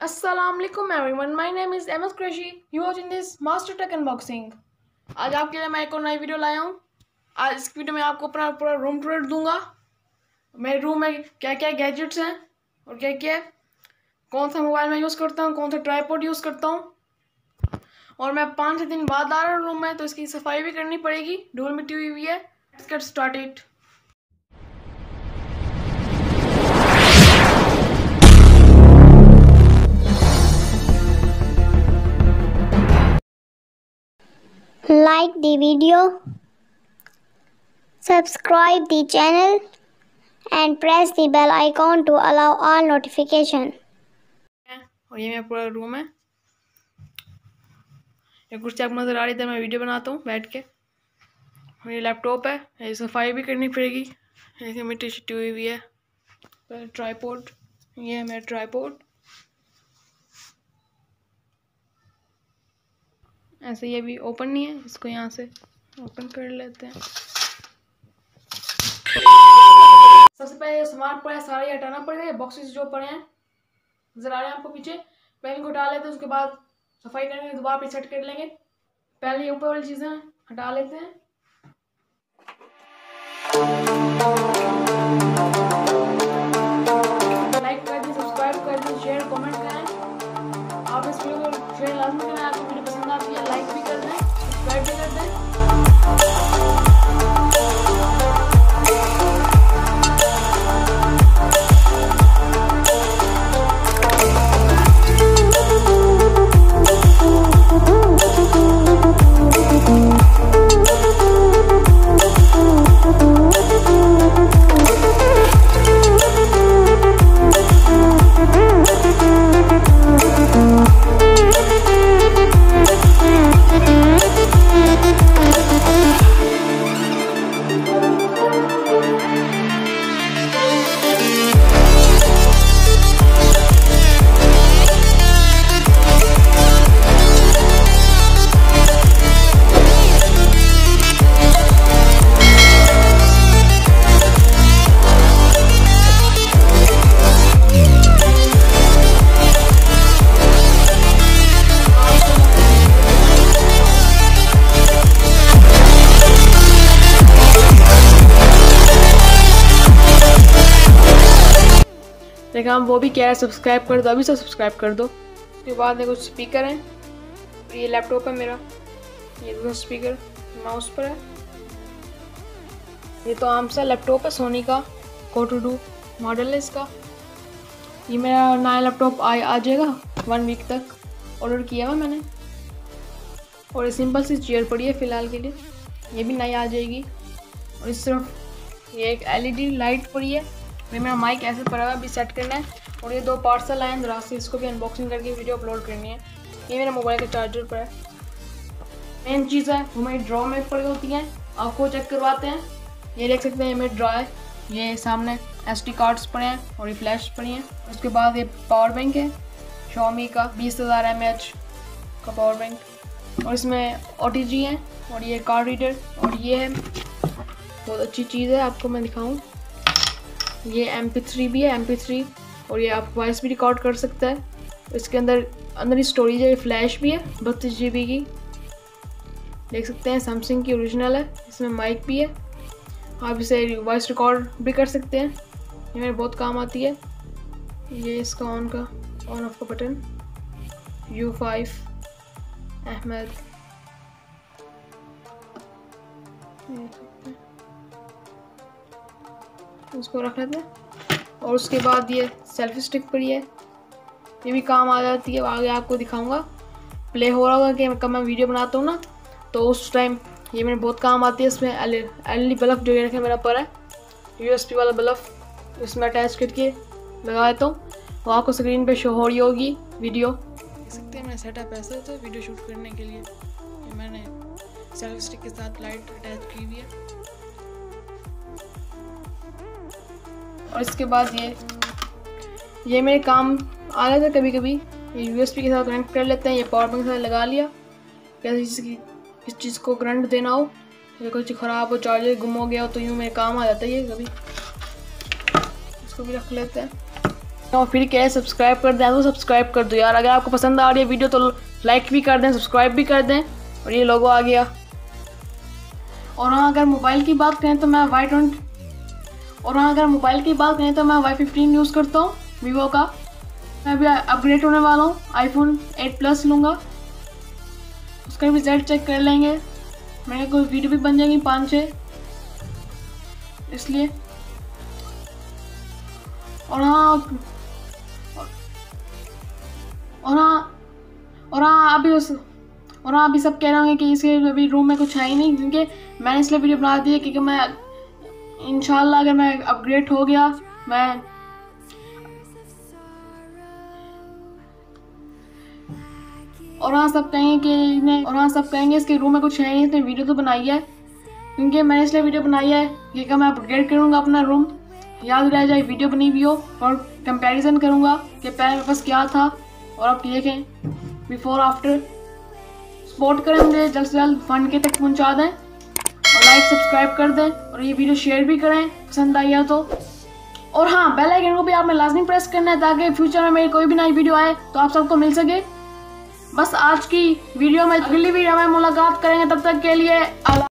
Assalamualaikum everyone, my name is MS Qureshi. You watching this Master Tech Unboxing. आज आपके लिए मैं एक और नई वीडियो लाया हूँ। आज इस वीडियो में आपको अपना पूरा रूम टूर दूंगा। मेरे रूम में क्या क्या गैजेट्स हैं और क्या क्या कौन सा मोबाइल में यूज़ करता हूँ, कौन सा ट्राइपॉड यूज़ करता हूँ। और मैं 5 दिन बाद आ रहा हूँ रूम में, तो इसकी सफाई भी करनी पड़ेगी। धूल मिट्टी हुई है। Let's get started. Like the video, subscribe the channel and press the bell icon to allow all notification. और ये मेरा पूरा रूम है। ये कुर्सी आपको नज़र आ रही थी, मैं वीडियो बनाता हूँ बैठ के। और ये लैपटॉप है, ये सफाई भी करनी पड़ेगी। ऐसे मिट्टी छिट्टी हुई हुई है। ट्राइपॉड, ये है मेरा ट्राइपॉड। ऐसे ये भी ओपन नहीं है, इसको यहाँ से ओपन कर लेते हैं। सबसे पहले ये सामान पड़ा है, सारे हटाना पड़ेगा। ये बॉक्सेस जो पड़े हैं नजर आ रहे हैं आपको पीछे, पहले इनको हटा लेते हैं। उसके बाद सफाई करेंगे, दोबारा पे सेट कर लेंगे। पहले ये ऊपर वाली चीजें हटा लेते हैं। लाइक कर दी, सब्सक्राइब कर दी, शेयर कमेंट करें। आप इस वीडियो को शेयर लाजमी करें। आपको वीडियो पसंद आती है लाइक भी कर दें, सब्सक्राइब भी कर दें। देखा, हम वो भी कह रहे हैं सब्सक्राइब कर दो, अभी से सब्सक्राइब कर दो। उसके बाद में कुछ स्पीकर हैं। ये लैपटॉप है मेरा, ये दूसरा स्पीकर माउस पर है। ये तो आम सा लैपटॉप है, सोनी का Go2Do मॉडल है इसका। ये मेरा नया लैपटॉप आ जाएगा 1 वीक तक, ऑर्डर किया हुआ मैंने। और ये सिंपल सी चेयर पड़ी है फ़िलहाल के लिए, ये भी नई आ जाएगी। और इस तरफ ये एक LED लाइट पड़ी है। मेरा माइक ऐसे पड़ा हुआ, अभी सेट करना है। और ये 2 पार्सल आए हैं जरा से, इसको भी अनबॉक्सिंग करके वीडियो अपलोड करनी है। ये मेरा मोबाइल का चार्जर पड़ा है। मेन चीज़ है वो मेरी ड्रॉ में पड़ी होती हैं, आपको चेक करवाते हैं। ये देख सकते हैं, ये मेरी ड्रॉ है। ये सामने SD कार्ड्स पड़े हैं और ये फ्लैश पड़ी हैं। उसके बाद ये पावर बैंक है Xiaomi का 20,000 mAh का पावर बैंक। और इसमें OTG है और ये कार्ड रीडर। और ये है बहुत अच्छी चीज़ है, आपको मैं दिखाऊँ। ये MP3 भी है, MP3। और ये आप वॉइस भी रिकॉर्ड कर सकता है। इसके अंदर ही स्टोरेज है, फ्लैश भी है 32 GB की, देख सकते हैं। सैमसंग की ओरिजिनल है। इसमें माइक भी है, आप इसे वॉइस रिकॉर्ड भी कर सकते हैं। ये मेरे बहुत काम आती है। ये इसका ऑन ऑफ का बटन U5 अहमद, उसको रख लेते हैं। और उसके बाद ये सेल्फी स्टिक पड़ी है, ये भी काम आ जाती है। आगे आपको दिखाऊंगा, प्ले हो रहा होगा कि कब मैं वीडियो बनाता हूँ ना, तो उस टाइम ये मेरे बहुत काम आती है। इसमें LED बल्ब जो ये रखे मेरा पर है, USB वाला बल्ब, इसमें अटैच करके लगा देता हूँ। वो आपको स्क्रीन पे शो हो रही होगी वीडियो, देख सकते हैं। मेरा सेटअप ऐसा है तो वीडियो शूट करने के लिए ये मैंने सेल्फी स्टिक के साथ लाइट अटैच की हुई है। और इसके बाद ये मेरे काम आ रहा था कभी कभी। ये USB के साथ कनेक्ट कर लेते हैं। ये पावर बैंक के साथ लगा लिया, कैसे इस चीज़ को करंट देना हो, या कुछ ख़राब हो, चार्जर गुम हो गया हो, तो यूँ मेरे काम आ जाता है ये कभी। इसको भी रख लेते हैं। और फिर क्या है, सब्सक्राइब कर दें तो सब्सक्राइब कर दो यार। अगर आपको पसंद आ रही है वीडियो तो लाइक भी कर दें, सब्सक्राइब भी कर दें। और ये लोगो आ गया। और हाँ, अगर मोबाइल की बात करें तो मैं Y15 यूज़ करता हूँ वीवो का। मैं अभी अपग्रेड होने वाला हूँ, iPhone 8 Plus लूँगा। उसका भी रिजल्ट चेक कर लेंगे, मेरे को वीडियो भी बन जाएंगी 5-6 इसलिए। और हाँ अभी सब कह रहे होंगे कि इसके अभी रूम में कुछ है ही नहीं, क्योंकि मैंने इसलिए वीडियो बना दी है क्योंकि मैं इंशाल्लाह अगर मैं अपग्रेड हो गया सब कहेंगे इसके रूम में कुछ है नहीं, इसने वीडियो तो बनाई है। क्योंकि मैंने इसलिए वीडियो बनाई है कि मैं अपग्रेड करूँगा अपना रूम, याद रह जाए वीडियो बनी हुई हो, और कंपैरिजन करूँगा कि पहले मेरे पास क्या था और अब देखें बिफोर आफ्टर। सपोर्ट करें मुझे, जल्द से जल्द 1K तक पहुँचा दें, और लाइक सब्सक्राइब कर दें, और ये वीडियो शेयर भी करें पसंद आई है तो। और हाँ, बेल आइकन को भी आपने लाजमी प्रेस करना है ताकि फ्यूचर में मेरी कोई भी नई वीडियो आए तो आप सबको मिल सके। बस आज की वीडियो में, अगली वीडियो में मुलाकात करेंगे, तब तक के लिए